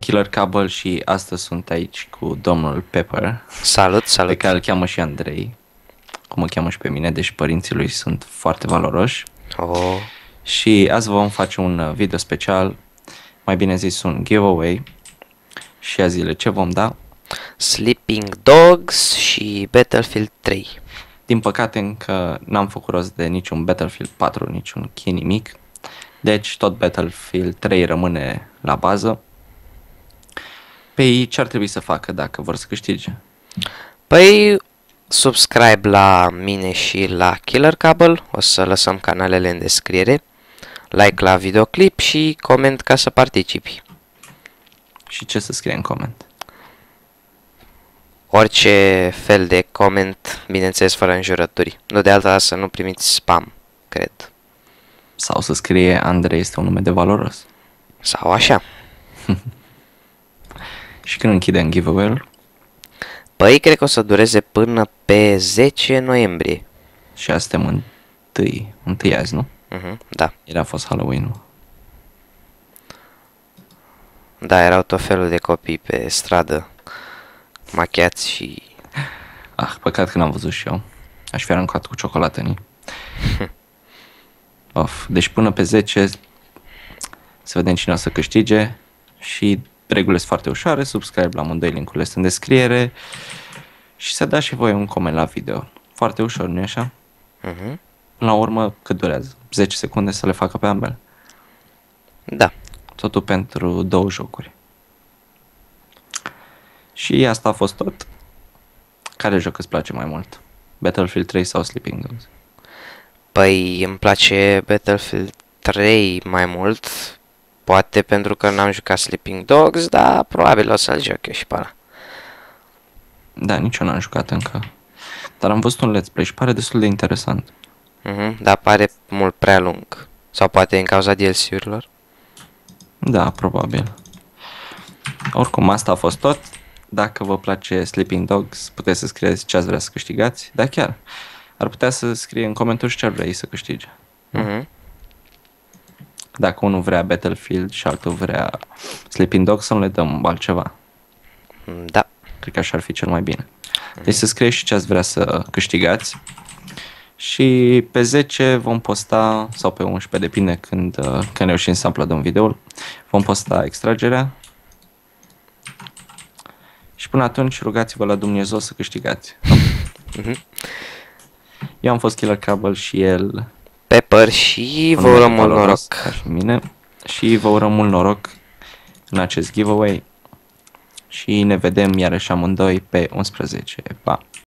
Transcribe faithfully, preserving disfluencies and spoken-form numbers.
Killer Cable și astăzi sunt aici cu domnul Pepper, Salut, salut. pe care îl cheamă și Andrei, cum mă cheamă și pe mine, deci părinții lui sunt foarte valoroși. Oh. Și azi vom face un video special, mai bine zis un giveaway. Și a zile ce vom da? Sleeping Dogs și Battlefield trei. Din păcate încă n-am făcut rost de niciun Battlefield patru, niciun key nimic. Deci tot Battlefield trei rămâne la bază. Pe ei ce ar trebui să facă dacă vor să câștige? Păi, subscribe la mine și la Killer Cable. O să lăsăm canalele în descriere. Like la videoclip și coment ca să participi. Și ce să scrie în coment? Orice fel de coment, bineînțeles fără înjurături. Nu de alta să nu primiți spam, cred. Sau să scrie Andrei este un nume de valoros. Sau așa. Și când închidem giveaway-ul? Păi, cred că o să dureze până pe zece noiembrie. Și azi suntem întâi, întâi azi, nu? Uh-huh, da. Ieri a fost Halloween-ul. Da, erau tot felul de copii pe stradă, machiați și... Ah, păcat că n-am văzut și eu. Aș fi aruncat cu ciocolată în ei. Of, deci până pe zece să vedem cine o să câștige. Și regulile sunt foarte ușoare. Subscribe la amândoi, link-urile sunt în descriere. Și să dați și voi un coment la video. Foarte ușor, nu-i așa? Uh-huh. Până la urmă, cât durează? zece secunde să le facă pe ambele. Da. Totul pentru două jocuri. Și asta a fost tot. Care joc îți place mai mult? Battlefield trei sau Sleeping Dogs? Păi îmi place Battlefield trei mai mult. Poate pentru că n-am jucat Sleeping Dogs, dar probabil o să-l joc eu și pe ăla. Da, nici eu n-am jucat încă. Dar am văzut un let's play și pare destul de interesant. Uh-huh, dar pare mult prea lung. Sau poate în cauza D L C-urilor. Da, probabil. Oricum, asta a fost tot. Dacă vă place Sleeping Dogs, puteți să scrieți ce ați vrea să câștigați. Da, chiar. Ar putea să scrie în comentarii ce ar vrea ei să câștige. Uh-huh. Dacă unul vrea Battlefield și altul vrea Sleeping Dogs, să nu le dăm altceva. Da. Cred că așa ar fi cel mai bine. Deci să scrieți și ce ați vrea să câștigați. Și pe zece vom posta, sau pe unsprezece, depinde când, când reușim să uploadăm videoul, vom posta extragerea. Și până atunci rugați-vă la Dumnezeu să câștigați. Uh-huh. Eu am fost Killer Cable și el Pepper și vă urăm mult noroc. Ca și mine. Și vă urăm mult noroc în acest giveaway. Și ne vedem iarăși amândoi pe unsprezece. Pa!